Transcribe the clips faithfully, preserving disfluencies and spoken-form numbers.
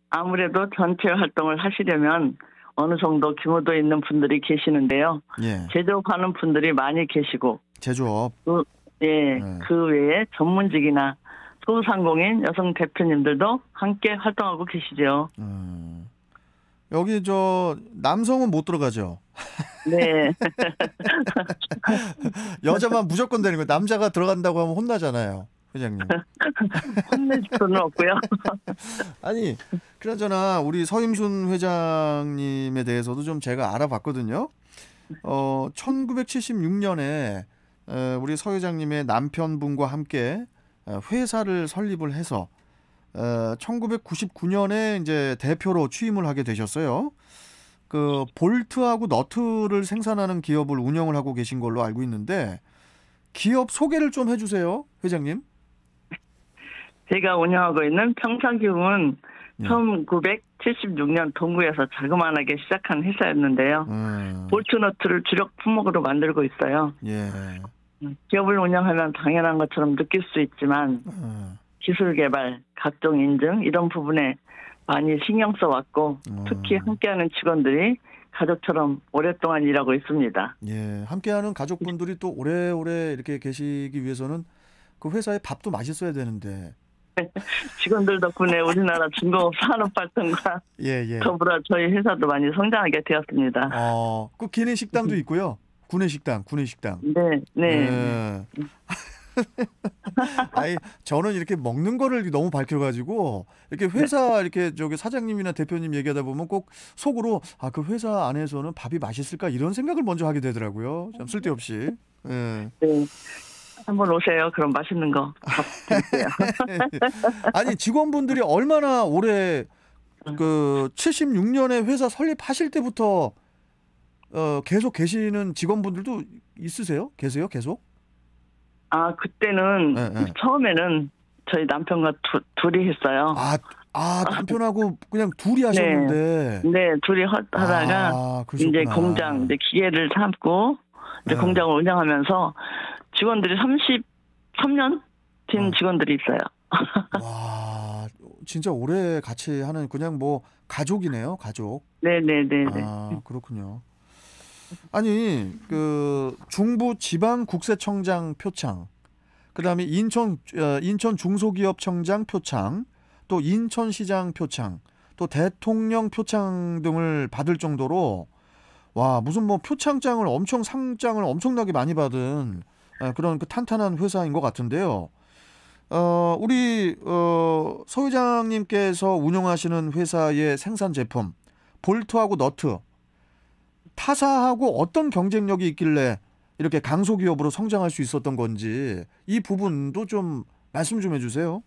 아무래도 전체 활동을 하시려면 어느 정도 규모도 있는 분들이 계시는데요. 예. 제조업하는 분들이 많이 계시고. 제조업. 그, 예, 네. 그 외에 전문직이나 소상공인 여성 대표님들도 함께 활동하고 계시죠. 음. 여기 저 남성은 못 들어가죠. 네. 여자만 무조건 되는 거예요. 남자가 들어간다고 하면 혼나잖아요, 회장님. 혼낼 수는 없고요. 아니, 그나저나 우리 서임순 회장님에 대해서도 좀 제가 알아봤거든요. 어, 천구백칠십육 년에 우리 서 회장님의 남편분과 함께 회사를 설립을 해서 천구백구십구 년에 이제 대표로 취임을 하게 되셨어요. 그 볼트하고 너트를 생산하는 기업을 운영을 하고 계신 걸로 알고 있는데 기업 소개를 좀 해주세요, 회장님. 제가 운영하고 있는 평창기업은 예. 천구백칠십육 년 동구에서 자그마하게 시작한 회사였는데요. 음. 볼트 너트를 주력 품목으로 만들고 있어요. 예. 기업을 운영하면 당연한 것처럼 느낄 수 있지만 음. 기술 개발, 각종 인증 이런 부분에 많이 신경 써왔고 음. 특히 함께하는 직원들이 가족처럼 오랫동안 일하고 있습니다. 예, 함께하는 가족분들이 또 오래오래 이렇게 계시기 위해서는 그 회사의 밥도 맛있어야 되는데 직원들 덕분에 우리나라 중공업 산업 발전과 예, 예. 더불어 저희 회사도 많이 성장하게 되었습니다. 어, 그 기내 식당도 있고요. 구내 식당, 구내 식당. 네, 네. 예. 아니, 저는 이렇게 먹는 거를 너무 밝혀가지고 이렇게 회사 이렇게 저기 사장님이나 대표님 얘기하다 보면 꼭 속으로 아, 그 회사 안에서는 밥이 맛있을까 이런 생각을 먼저 하게 되더라고요. 참 쓸데없이. 예. 네. 한번 오세요. 그럼 맛있는 거 밥 드릴게요. 아니, 직원분들이 얼마나 오래 그 칠십육 년에 회사 설립하실 때부터 어, 계속 계시는 직원분들도 있으세요? 계세요? 계속? 아, 그때는 네, 네. 처음에는 저희 남편과 두, 둘이 했어요. 아, 아 남편하고 그냥 둘이 하셨는데. 네, 네 둘이 하, 하다가 아, 이제 공장, 이제 기계를 삼고 이제 네. 공장을 운영하면서 직원들이 삼십삼 년 된 어. 직원들이 있어요. 와, 진짜 오래 같이 하는 그냥 뭐 가족이네요, 가족. 네네네. 아, 그렇군요. 아니, 그 중부 지방국세청장 표창, 그다음에 인천 어, 인천 중소기업청장 표창, 또 인천시장 표창, 또 대통령 표창 등을 받을 정도로 와, 무슨 뭐 표창장을 엄청 상장을 엄청나게 많이 받은 그런 그 탄탄한 회사인 것 같은데요. 어, 우리 어, 서 회장님께서 운영하시는 회사의 생산 제품 볼트하고 너트 타사하고 어떤 경쟁력이 있길래 이렇게 강소기업으로 성장할 수 있었던 건지 이 부분도 좀 말씀 좀 해주세요.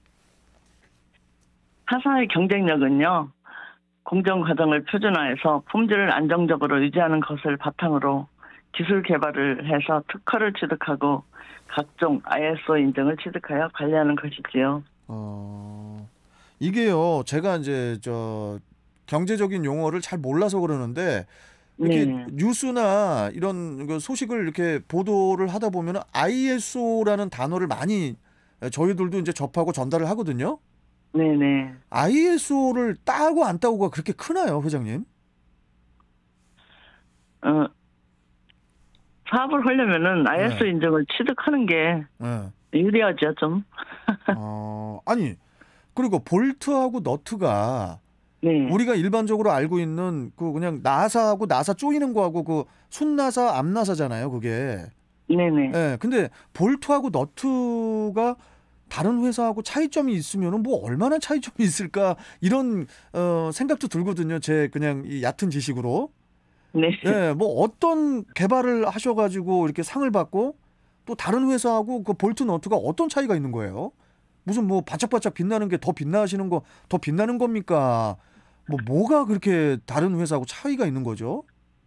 타사의 경쟁력은요. 공정 과정을 표준화해서 품질을 안정적으로 유지하는 것을 바탕으로 기술 개발을 해서 특허를 취득하고 각종 아이에스오 인증을 취득하여 관리하는 것이지요. 어, 이게요. 제가 이제 저 경제적인 용어를 잘 몰라서 그러는데 이렇게 네. 뉴스나 이런 소식을 이렇게 보도를 하다 보면 아이에스오라는 단어를 많이 저희들도 이제 접하고 전달을 하거든요. 네네. 아이에스오를 따고 안 따고가 그렇게 크나요, 회장님? 어, 사업을 하려면은 아이에스오 네. 인증을 취득하는 게 네. 유리하죠, 좀. 어, 아니, 그리고 볼트하고 너트가 네. 우리가 일반적으로 알고 있는 그 그냥 나사하고 나사 조이는 거하고 그 순나사, 앞나사잖아요, 그게. 네네. 네, 근데 볼트하고 너트가 다른 회사하고 차이점이 있으면은 뭐 얼마나 차이점이 있을까 이런 어, 생각도 들거든요. 제 그냥 이 얕은 지식으로. 네. 네, 뭐 어떤 개발을 하셔가지고 이렇게 상을 받고 또 다른 회사하고 그 볼트 너트가 어떤 차이가 있는 거예요? 무슨 뭐 반짝반짝 빛나는 게 더 빛나시는 거 더 빛나는 겁니까? 뭐 뭐가 그렇게 다른 회사하고 차이가 있는 거죠?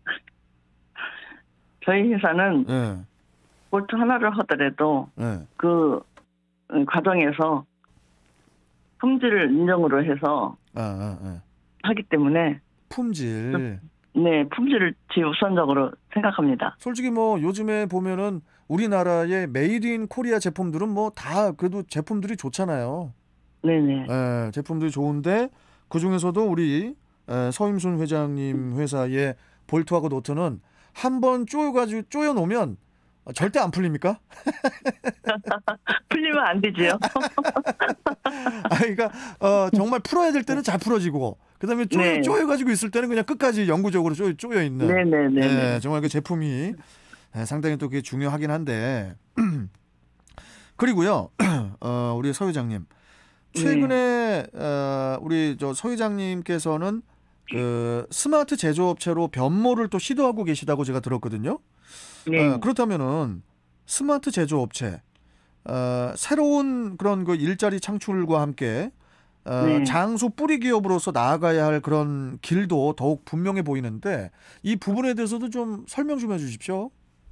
저희 회사는 네. 볼트 하나를 하더라도 네. 그 과정에서 품질을 인정으로 해서 아, 아, 아. 하기 때문에 품질. 네, 품질을 제우선적으로 생각합니다. 솔직히 뭐 요즘에 보면은 우리나라의 메이드 인 코리아 제품들은 뭐 다 그래도 제품들이 좋잖아요. 네네. 네, 제품들이 좋은데 그 중에서도 우리 에, 서임순 회장님 회사의 볼트하고 노트는 한 번 쪼여가지고 쪼여 놓으면 절대 안 풀립니까? 풀리면 안 되지요. 아, 그러니까 어, 정말 풀어야 될 때는 잘 풀어지고, 그다음에 쪼여, 네. 쪼여가지고 있을 때는 그냥 끝까지 영구적으로 쪼여, 쪼여 있는. 네네네. 네, 정말 그 제품이 상당히 또 그게 중요하긴 한데. 그리고요, 어, 우리 서 회장님, 최근에 네. 어, 우리 저 서 회장님께서는 그 스마트 제조업체로 변모를 또 시도하고 계시다고 제가 들었거든요. 네. 어, 그렇다면은 스마트 제조업체, 어, 새로운 그런 그 일자리 창출과 함께 어, 네. 장수 뿌리 기업으로서 나아가야 할 그런 길도 더욱 분명해 보이는데, 이 부분에 대해서도 좀 설명 좀 해주십시오.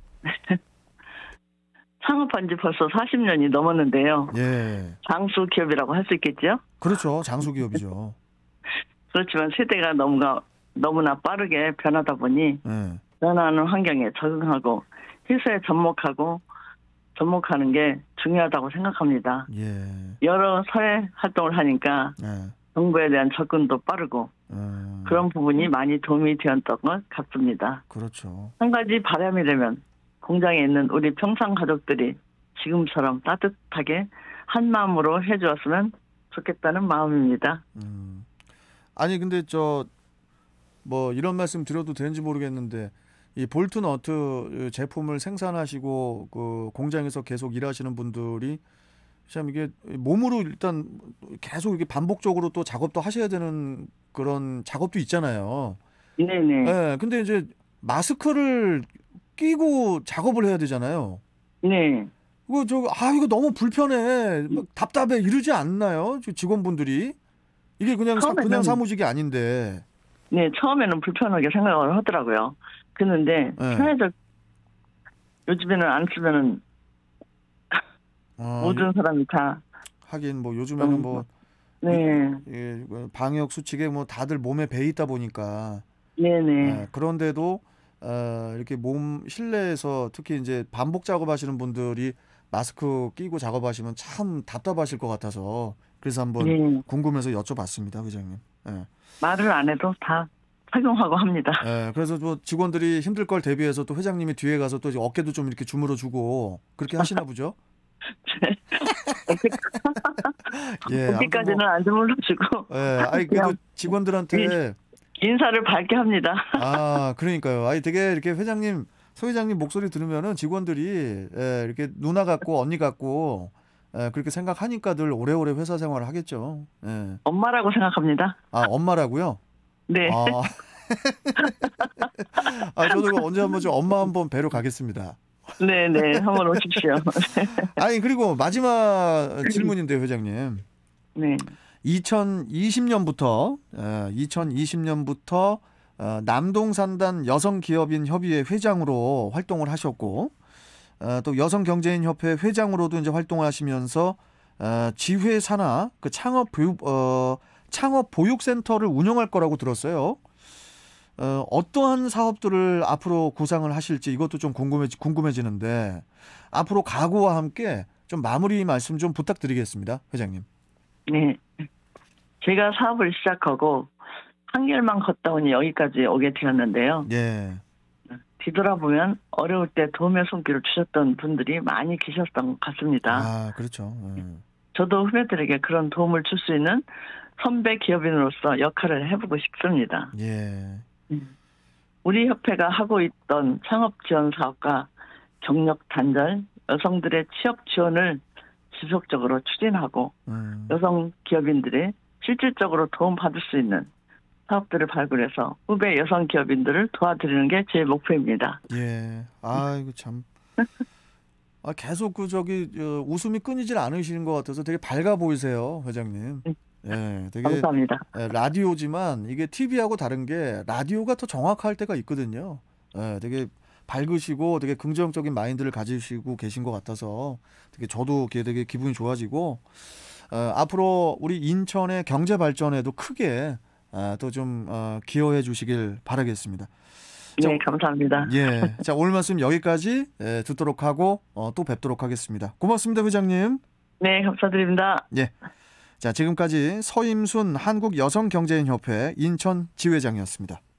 창업한 지 벌써 사십 년이 넘었는데요. 예, 장수 기업이라고 할 수 있겠죠? 그렇죠. 장수 기업이죠. 그렇지만 세대가 너무나, 너무나 빠르게 변하다 보니 예, 변화하는 환경에 적응하고 회사에 접목하고 접목하는 게 중요하다고 생각합니다. 예, 여러 사회 활동을 하니까 예, 정부에 대한 접근도 빠르고 음, 그런 부분이 많이 도움이 되었던 것 같습니다. 그렇죠. 한 가지 바람이라면 공장에 있는 우리 평상 가족들이 지금처럼 따뜻하게 한 마음으로 해주었으면 좋겠다는 마음입니다. 음. 아니 근데 저 뭐 이런 말씀 드려도 되는지 모르겠는데, 이 볼트 너트 제품을 생산하시고 그 공장에서 계속 일하시는 분들이 참 이게 몸으로 일단 계속 이렇게 반복적으로 또 작업도 하셔야 되는 그런 작업도 있잖아요. 네네. 예. 근데 이제 마스크를 끼고 작업을 해야 되잖아요. 네. 이거 저 아 이거 너무 불편해, 막 답답해 이러지 않나요? 저 직원분들이 이게 그냥 사, 그냥 처음에는 사무직이 아닌데. 네, 처음에는 불편하게 생각을 하더라고요. 그런데 네. 편해져 요즘에는 안 쓰면은 아, 모든 사람이 다 하긴 뭐 요즘에는 뭐 네, 예, 방역 수칙에 뭐 다들 몸에 배 있다 보니까. 네네, 예, 그런데도 어, 이렇게 몸 실내에서 특히 이제 반복 작업하시는 분들이 마스크 끼고 작업하시면 참 답답하실 것 같아서 그래서 한번 네. 궁금해서 여쭤봤습니다, 회장님. 예. 말을 안 해도 다 착용하고 합니다. 예, 그래서 뭐 직원들이 힘들 걸 대비해서 또 회장님이 뒤에 가서 또 이제 어깨도 좀 이렇게 주물러 주고 그렇게 하시나 보죠? 예, 아무튼 여기까지는 뭐, 안 주물러주고 예, 아니 그래도 직원들한테 인사를 밝게 합니다. 아, 그러니까요. 아니 되게 이렇게 회장님, 서 회장님 목소리 들으면은 직원들이 예, 이렇게 누나 같고 언니 같고 예, 그렇게 생각하니까들 오래오래 회사 생활을 하겠죠. 예. 엄마라고 생각합니다. 아, 엄마라고요? 네, 아, 아 저도 언제 한번 좀 엄마 한번 뵈러 가겠습니다. 네네, 한번 오십시오. 아니 그리고 마지막 질문인데 회장님, 네, 이천이십 년부터 어, 이천이십 년부터 어, 남동산단 여성기업인 협의회 회장으로 활동을 하셨고 어, 또 여성경제인협회 회장으로도 이제 활동하시면서 어, 지회 산하 그 창업 보육 어, 창업 보육센터를 운영할 거라고 들었어요. 어, 어떠한 사업들을 앞으로 구상을 하실지 이것도 좀 궁금해 궁금해지는데, 앞으로 각오와 함께 좀 마무리 말씀 좀 부탁드리겠습니다, 회장님. 네. 제가 사업을 시작하고 한결만 걷다 보니 여기까지 오게 되었는데요. 예. 뒤돌아보면 어려울 때 도움의 손길을 주셨던 분들이 많이 계셨던 것 같습니다. 아, 그렇죠. 음. 저도 후배들에게 그런 도움을 줄 수 있는 선배 기업인으로서 역할을 해보고 싶습니다. 예. 우리 협회가 하고 있던 창업 지원 사업과 경력 단절, 여성들의 취업 지원을 지속적으로 추진하고 음. 여성 기업인들의 실질적으로 도움받을 수 있는 사업들을 발굴해서 후배 여성 기업인들을 도와드리는 게 제 목표입니다. 예. 아, 이거 참. 아, 계속 그 저기 저, 웃음이 끊이질 않으시는 것 같아서 되게 밝아 보이세요, 회장님. 예, 되게 감사합니다. 예, 라디오지만 이게 티비하고 다른 게 라디오가 더 정확할 때가 있거든요. 예, 되게 밝으시고 되게 긍정적인 마인드를 가지시고 계신 것 같아서 되게 저도 되게 기분이 좋아지고 어, 앞으로 우리 인천의 경제 발전에도 크게 어, 또 좀 어, 기여해 주시길 바라겠습니다. 자, 네, 감사합니다. 예, 자 오늘 말씀 여기까지 예, 듣도록 하고 어, 또 뵙도록 하겠습니다. 고맙습니다, 회장님. 네, 감사드립니다. 예. 자, 지금까지 서임순 한국여성경제인협회 인천 지회장이었습니다.